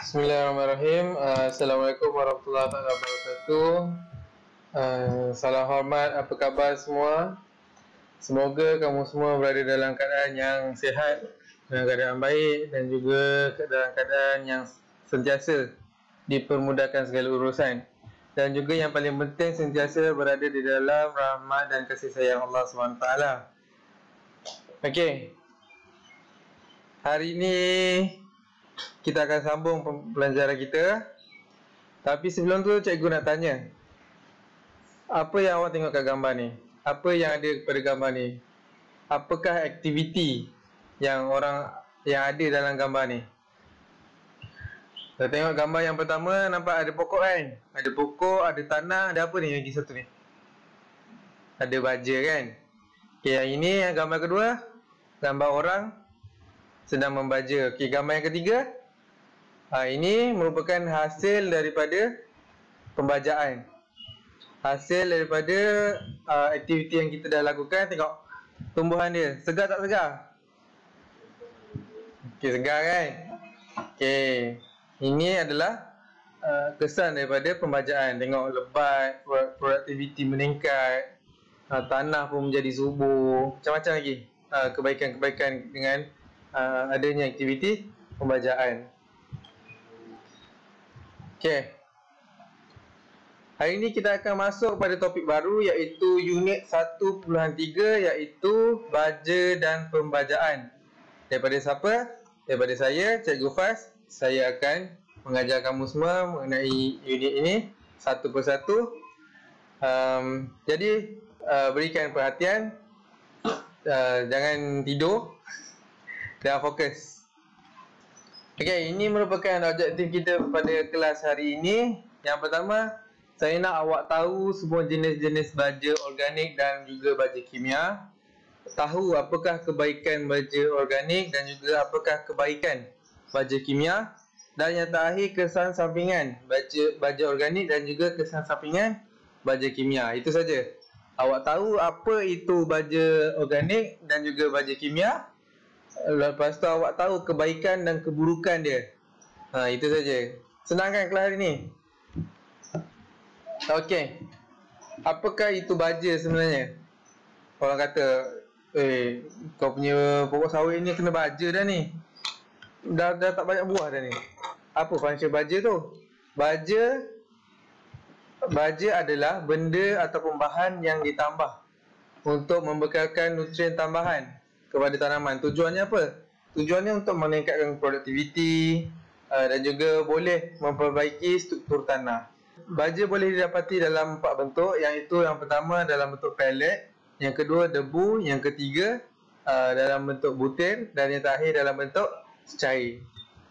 Bismillahirrahmanirrahim. Assalamualaikum warahmatullahi wabarakatuh. Salam hormat, apa khabar semua? Semoga kamu semua berada dalam keadaan yang sihat, dalam keadaan baik dan juga dalam keadaan yang sentiasa dipermudahkan segala urusan. Dan juga yang paling penting sentiasa berada di dalam rahmat dan kasih sayang Allah SWT. Okey. Hari ini kita akan sambung pembelajaran kita. Tapi sebelum tu cikgu nak tanya, apa yang awak tengok kat gambar ni? Apa yang ada pada gambar ni? Apakah aktiviti yang ada dalam gambar ni? Kita tengok gambar yang pertama, nampak ada pokok kan? Ada pokok, ada tanah, ada apa ni lagi satu ni? Ada baja kan? Okay, yang ini yang gambar kedua, gambar orang sedang membaja. Okey, gambar yang ketiga, ini merupakan hasil daripada pembajaan. Hasil daripada aktiviti yang kita dah lakukan. Tengok tumbuhan dia, segar tak segar? Okey, segar kan? Okey, ini adalah kesan daripada pembajaan. Tengok lebat, produktiviti meningkat, tanah pun menjadi subur, macam-macam lagi kebaikan-kebaikan dengan adanya aktiviti pembajaan. Okey. Hari ini kita akan masuk pada topik baru, iaitu unit 1.3, iaitu baja dan pembajaan. Daripada siapa? Daripada saya, Cikgu Faz. Saya akan mengajar kamu semua mengenai unit ini satu persatu. Jadi berikan perhatian, jangan tidur dan fokus. Okey, ini merupakan objektif kita pada kelas hari ini. Yang pertama, saya nak awak tahu semua jenis-jenis baja organik dan juga baja kimia. Tahu apakah kebaikan baja organik dan juga apakah kebaikan baja kimia. Dan yang terakhir, kesan sampingan baja organik dan juga kesan sampingan baja kimia. Itu saja. Awak tahu apa itu baja organik dan juga baja kimia. Lepas tu awak tahu kebaikan dan keburukan dia. Itu saja. Senang kan kelas hari ni? Okey. Apakah itu baja sebenarnya? Orang kata, kau punya pokok sawit ni kena baja dah ni. Dah tak banyak buah dah ni. Apa fungsi baja tu? Baja adalah benda ataupun bahan yang ditambah untuk membekalkan nutrien tambahan kepada tanaman. Tujuannya apa? Tujuannya untuk meningkatkan produktiviti dan juga boleh memperbaiki struktur tanah. Baja boleh didapati dalam 4 bentuk, iaitu yang pertama dalam bentuk pellet, yang kedua debu, yang ketiga dalam bentuk butir dan yang terakhir dalam bentuk cair.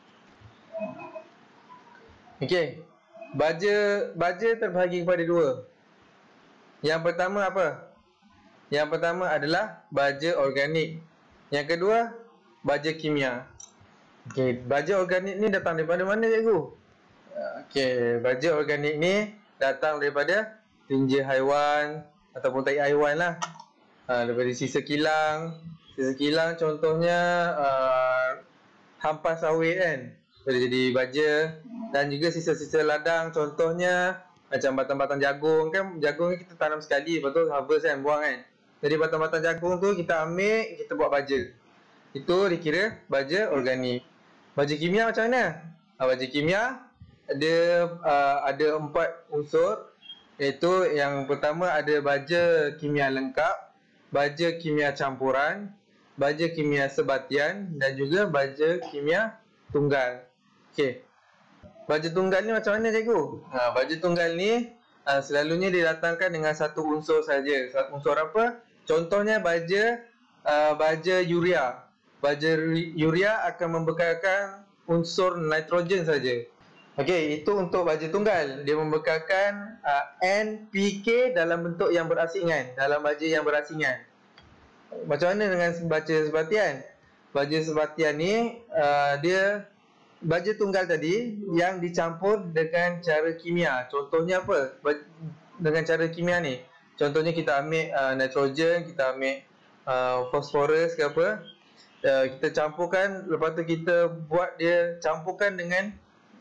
Okey. Baja terbahagi kepada dua. Yang pertama apa? Yang pertama adalah baja organik. Yang kedua, baja kimia. Okey, baja organik ni datang daripada mana, cikgu? Okey, baja organik ni datang daripada tinja haiwan ataupun tai haiwan lah. Daripada sisa kilang. Sisa kilang contohnya hampas sawit kan, boleh jadi baja. Dan juga sisa-sisa ladang, contohnya macam batang-batang jagung kan. Jagung ni kita tanam sekali, lepas tu harvest kan, buang kan. Jadi batang-batang jagung tu kita ambil, kita buat baja. Itu dikira baja organik. Baja kimia macam mana? Baja kimia ada 4 unsur, iaitu yang pertama ada baja kimia lengkap, baja kimia campuran, baja kimia sebatian dan juga baja kimia tunggal. Okey. Baja tunggal ni macam mana, cikgu? Baja tunggal ni selalunya didatangkan dengan satu unsur saja. Unsur apa? Contohnya baja urea. Baja urea akan membekalkan unsur nitrogen saja. Okey, itu untuk baja tunggal. Dia membekalkan NPK dalam bentuk yang berasingan, dalam baja yang berasingan. Macam mana dengan baja sebatian? Baja sebatian ni dia baja tunggal tadi yang dicampur dengan cara kimia. Contohnya apa? Dengan cara kimia ni, contohnya kita ambil nitrogen, kita ambil fosforus ke apa, kita campurkan, lepas tu kita buat dia campurkan dengan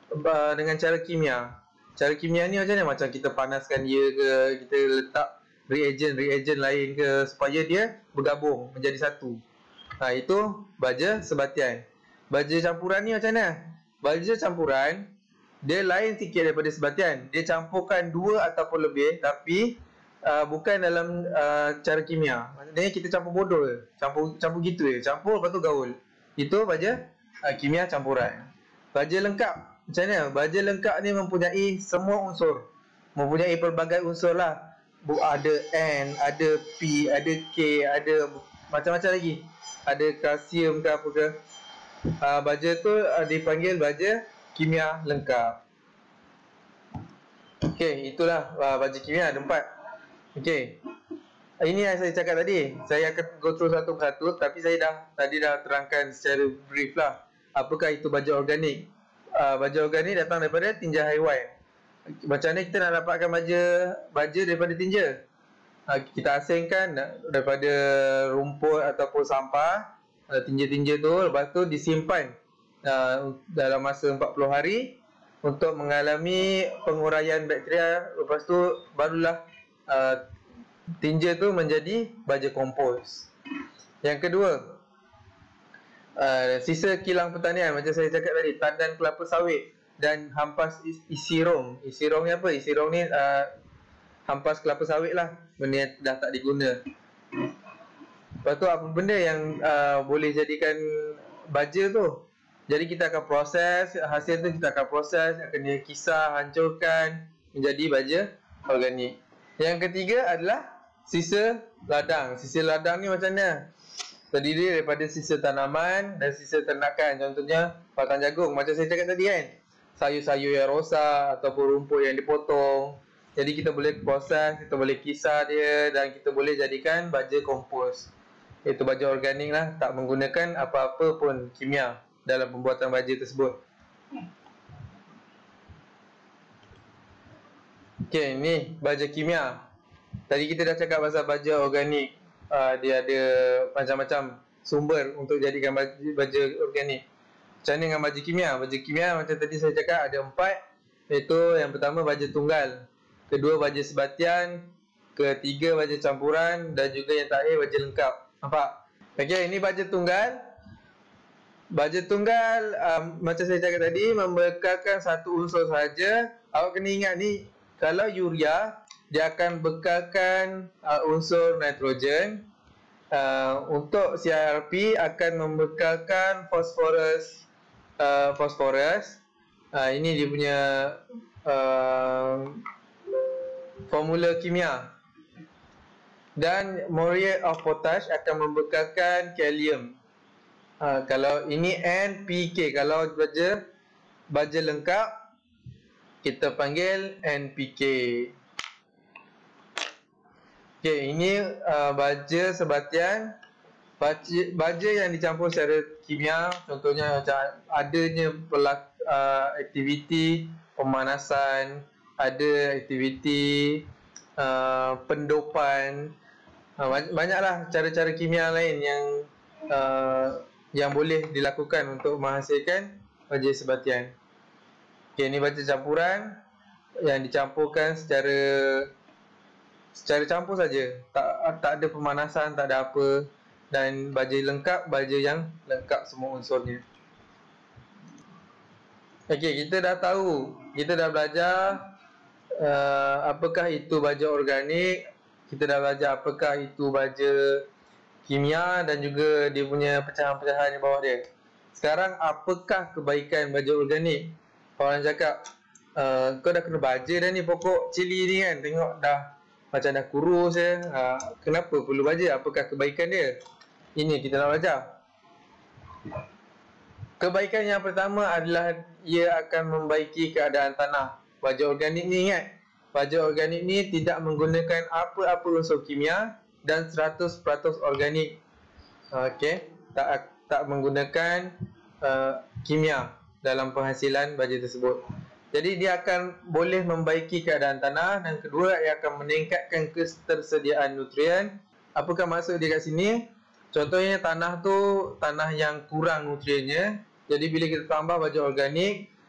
dengan cara kimia. Cara kimia ni macam mana? Macam kita panaskan dia ke, kita letak reagen lain ke, supaya dia bergabung menjadi satu. Itu baja sebatian. Baja campuran ni macam mana? Baja campuran dia lain sikit daripada sebatian. Dia campurkan 2 ataupun lebih, tapi bukan dalam cara kimia. Maksudnya kita campur bodoh je. Campur gitu je. Campur lepas tu gaul. Itu baja kimia campuran. Baja lengkap macam mana? Baja lengkap ni mempunyai semua unsur. Mempunyai pelbagai unsur lah. Ada N, ada P, ada K, ada macam-macam lagi. Ada kalsium ke apa ke. Baja tu dipanggil baja kimia lengkap. Okey, itulah baja kimia ada 4. Okey. Ini yang saya cakap tadi. Saya akan go through satu persatu, tapi saya tadi dah terangkan secara brief lah. Apakah itu baja organik? Baja organik datang daripada tinja haiwan. Macam mana kita nak dapatkan baja daripada tinja? Kita asingkan daripada rumput ataupun sampah, tinja-tinja tu, lepas tu disimpan dalam masa 40 hari untuk mengalami penguraian bakteria. Lepas tu barulah tinja tu menjadi baja kompos. Yang kedua, sisa kilang pertanian. Macam saya cakap tadi, tandan kelapa sawit dan hampas isi rong. Isi rong ni apa? Isi rong ni hampas kelapa sawit lah, benda yang dah tak diguna. Lepas tu apa benda yang boleh jadikan baja tu? Jadi kita akan proses, hasil tu kita akan proses, akan dikisar, hancurkan menjadi baja organik. Yang ketiga adalah sisa ladang. Sisa ladang ni macam mana? Terdiri daripada sisa tanaman dan sisa ternakan. Contohnya batang jagung, macam saya cakap tadi kan, sayur-sayur yang rosak ataupun rumput yang dipotong. Jadi kita boleh proses, kita boleh kisar dia dan kita boleh jadikan baja kompos. Iaitu baja organik lah, tak menggunakan apa-apa pun kimia dalam pembuatan baja tersebut. Okey, ni baja kimia. Tadi kita dah cakap pasal baja organik. Dia ada macam-macam sumber untuk jadikan baja organik. Macam mana dengan baja kimia? Baja kimia macam tadi saya cakap ada 4. Iaitu yang pertama baja tunggal, kedua baja sebatian, ketiga baja campuran dan juga yang terakhir baja lengkap. Nampak? Okey, ini baja tunggal. Baja tunggal macam saya cakap tadi membekalkan satu unsur saja. Awak kena ingat ni, kalau urea dia akan bekalkan unsur nitrogen. Untuk CRP akan membekalkan fosforus. Ini dia punya formula kimia. Dan muriate of potash akan membekalkan kalium. Kalau ini NPK, kalau baja lengkap kita panggil NPK. Okey, ini baja sebatian. Baja yang dicampur secara kimia, contohnya macam adanya aktiviti pemanasan, ada aktiviti pendopan. Banyaklah cara-cara kimia lain yang boleh dilakukan untuk menghasilkan baja sebatian. Okey, ini baja campuran yang dicampurkan secara campur saja. Tak ada pemanasan, tak ada apa. Dan baja lengkap, baja yang lengkap semua unsurnya. Okey, kita dah tahu, kita dah belajar apakah itu baja organik, kita dah belajar apakah itu baja kimia dan juga dia punya pecahan-pecahan di bawah dia. Sekarang apakah kebaikan baja organik? Orang cakap, kau dah kena baja dah ni pokok cili ni kan, tengok dah macam dah kurus je. Kenapa perlu baja? Apakah kebaikan dia? Ini kita nak belajar. Kebaikan yang pertama adalah ia akan membaiki keadaan tanah. Baja organik ni ingat, baja organik ni tidak menggunakan apa-apa unsur kimia dan 100% organik. Okey, tak menggunakan kimia dalam penghasilan baja tersebut. Jadi dia akan boleh membaiki keadaan tanah, dan kedua ia akan meningkatkan ketersediaan nutrien. Apakah maksud dia kat sini? Contohnya tanah tu tanah yang kurang nutriennya. Jadi bila kita tambah baja organik,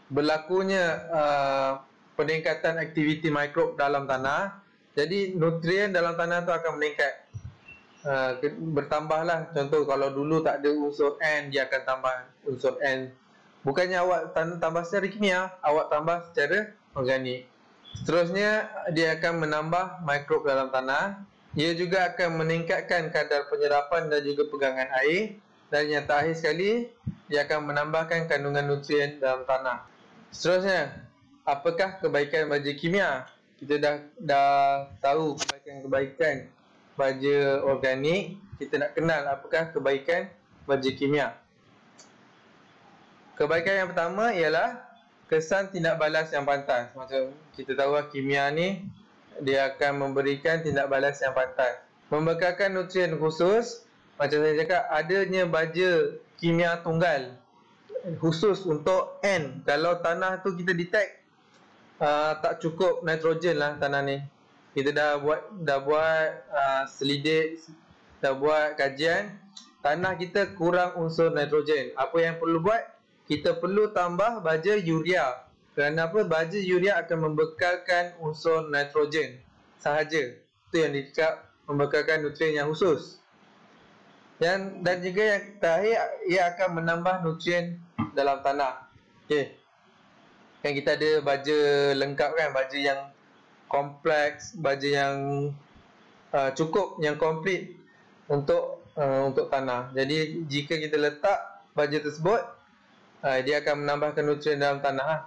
berlakunya peningkatan aktiviti mikrob dalam tanah, jadi nutrien dalam tanah tu akan meningkat. Bertambahlah. Contoh kalau dulu tak ada unsur N, dia akan tambah unsur N. Bukannya awak tambah secara kimia, awak tambah secara organik. Seterusnya, dia akan menambah mikrob dalam tanah. Ia juga akan meningkatkan kadar penyerapan dan juga pegangan air. Dan yang terakhir sekali, dia akan menambahkan kandungan nutrien dalam tanah. Seterusnya, apakah kebaikan baja kimia? Kita dah tahu kebaikan baja organik. Kita nak kenal apakah kebaikan baja kimia. Kebaikan yang pertama ialah kesan tindak balas yang pantas. Macam kita tahu kimia ni, dia akan memberikan tindak balas yang pantas. Membekalkan nutrien khusus. Macam saya cakap, adanya baja kimia tunggal khusus untuk N. Kalau tanah tu kita detect tak cukup nitrogen lah tanah ni, kita dah buat selidik, dah buat kajian, tanah kita kurang unsur nitrogen. Apa yang perlu buat? Kita perlu tambah baja urea. Kerana apa? Baja urea akan membekalkan unsur nitrogen sahaja. Itu yang dicakap membekalkan nutrien yang khusus. Dan juga yang terakhir, ia akan menambah nutrien dalam tanah. Okey. Kan kita ada baja lengkap kan, baja yang kompleks, baja yang cukup, yang komplit untuk tanah. Jadi jika kita letak baja tersebut, dia akan menambahkan nutrien dalam tanah.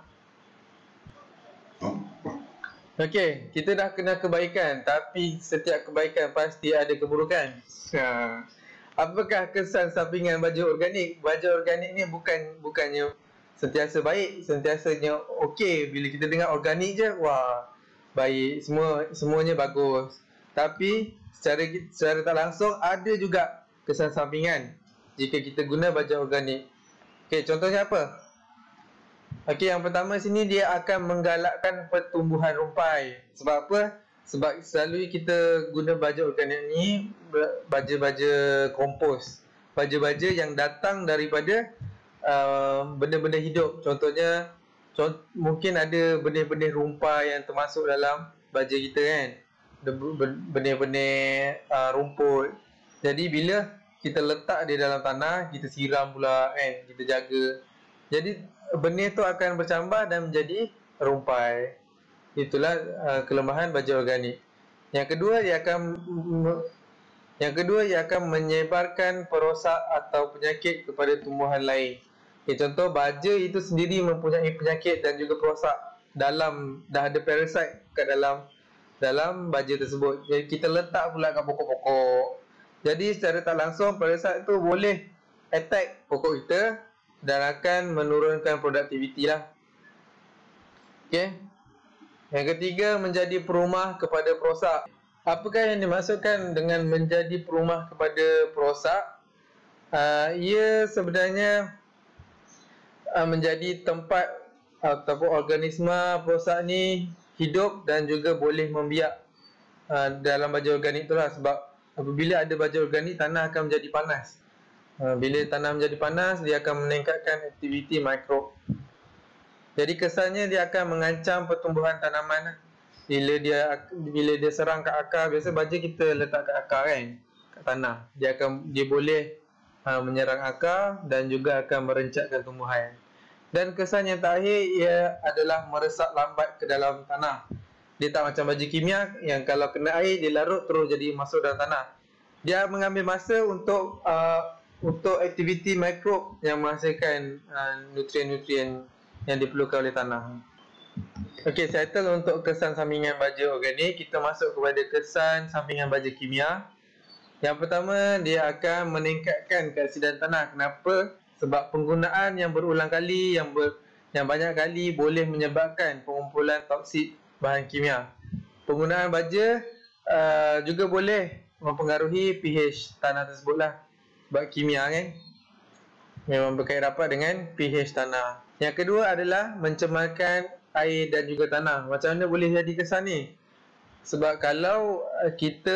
Okey, kita dah kenal kebaikan, tapi setiap kebaikan pasti ada keburukan. Apakah kesan sampingan baja organik? Baja organik ni bukannya sentiasa baik, sentiasanya okey. Bila kita dengar organik je, wah, baik, semuanya bagus. Tapi secara tak langsung ada juga kesan sampingan jika kita guna baja organik. Okey, contohnya apa? Okey, yang pertama sini, dia akan menggalakkan pertumbuhan rumpai. Sebab apa? Sebab selalu kita guna baja organik ni baja-baja kompos, baja-baja yang datang daripada benda-benda hidup. Contohnya mungkin ada benih-benih rumpai yang termasuk dalam baja kita kan, benih-benih rumput. Jadi bila kita letak dia dalam tanah, kita siram pula kan, kita jaga, jadi benih tu akan bercambah dan menjadi rumpai. Itulah kelemahan baja organik. Yang kedua, ia akan menyebarkan perosak atau penyakit kepada tumbuhan lain. Contoh, baja itu sendiri mempunyai penyakit dan juga perosak. Dah ada parasite kat dalam baja tersebut. Jadi kita letak pula kat pokok-pokok. Jadi secara tak langsung, parasite itu boleh attack pokok kita dan akan menurunkan produktiviti lah. Okey. Yang ketiga, menjadi perumah kepada perosak. Apakah yang dimaksudkan dengan menjadi perumah kepada perosak? Ia sebenarnya menjadi tempat ataupun organisma perosak ni hidup dan juga boleh membiak dalam baja organik itulah. Sebab apabila ada baja organik, tanah akan menjadi panas. Bila tanah menjadi panas, dia akan meningkatkan aktiviti mikrob. Jadi kesannya dia akan mengancam pertumbuhan tanaman. Bila dia serang ke akar, biasa baja kita letak kat akar kan, kat tanah, dia boleh menyerang akar dan juga akan merencatkan tumbuhan. Dan kesan yang terakhir, ia adalah meresap lambat ke dalam tanah. Dia tak macam baja kimia yang kalau kena air, dia larut terus jadi masuk dalam tanah. Dia mengambil masa untuk aktiviti mikrob yang menghasilkan nutrien-nutrien yang diperlukan oleh tanah. Okey, settle untuk kesan sampingan baja organik. Kita masuk kepada kesan sampingan baja kimia. Yang pertama, dia akan meningkatkan keasidan tanah. Kenapa? Sebab penggunaan yang berulang kali, yang banyak kali boleh menyebabkan pengumpulan toksik bahan kimia. Penggunaan baja juga boleh mempengaruhi pH tanah tersebut lah. Sebab kimia kan memang berkait rapat dengan pH tanah. Yang kedua adalah mencemarkan air dan juga tanah. Macam mana boleh jadi kesan ni? Sebab kalau kita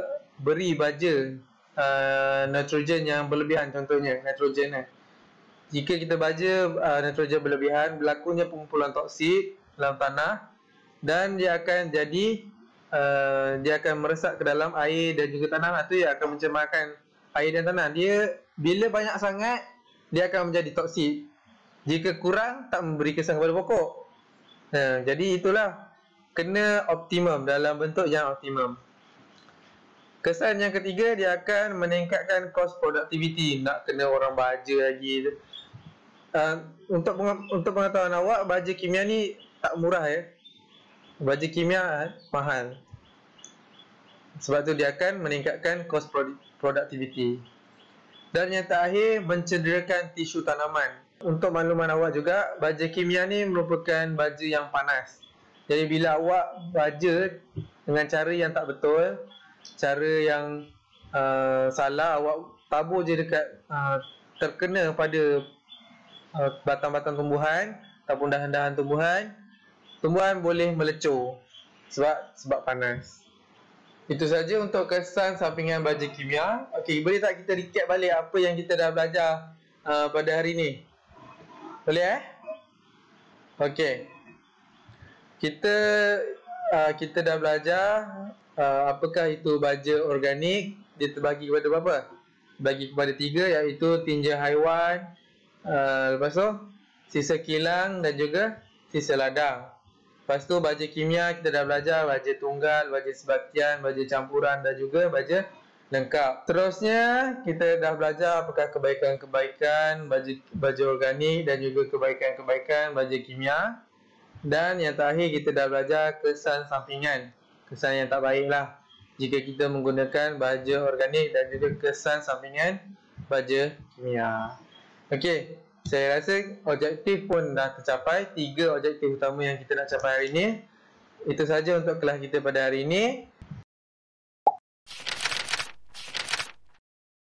beri baja nitrogen yang berlebihan, contohnya nitrogen jika kita baja nitrogen berlebihan, berlakunya pengumpulan toksik dalam tanah dan dia akan dia akan meresap ke dalam air dan juga tanah. Itu yang akan mencemarkan air dan tanah. Dia bila banyak sangat, dia akan menjadi toksik. Jika kurang, tak memberi kesan kepada pokok. Jadi itulah, kena optimum, dalam bentuk yang optimum. Kesan yang ketiga, dia akan meningkatkan cost productivity. Nak kena orang baja lagi. Untuk pengetahuan awak, baja kimia ni tak murah ya. Baja kimia mahal. Sebab tu dia akan meningkatkan cost productivity. Dan yang terakhir, mencederakan tisu tanaman. Untuk makluman awak juga, baja kimia ni merupakan baja yang panas. Jadi bila awak baja dengan cara yang tak betul, cara yang salah, awak tabur je dekat terkena pada batang-batang tumbuhan ataupun dahan-dahan tumbuhan boleh melecur sebab panas. Itu saja untuk kesan sampingan baja kimia. Okey, boleh tak kita recap balik apa yang kita dah belajar pada hari ni? Boleh Okey. Kita dah belajar apakah itu baja organik. Dia terbagi kepada berapa? Bagi kepada 3, iaitu tinja haiwan, lepas tu sisa kilang dan juga sisa ladang. Lepas tu baja kimia kita dah belajar baja tunggal, baja sebatian, baja campuran dan juga baja lengkap. Terusnya kita dah belajar apakah kebaikan-kebaikan baja organik dan juga kebaikan-kebaikan baja kimia. Dan yang terakhir kita dah belajar kesan sampingan, kesan yang tak baik lah jika kita menggunakan baja organik dan juga kesan sampingan baja kimia. Okey, saya rasa objektif pun dah tercapai. 3 objektif utama yang kita nak capai hari ini. Itu saja untuk kelas kita pada hari ini.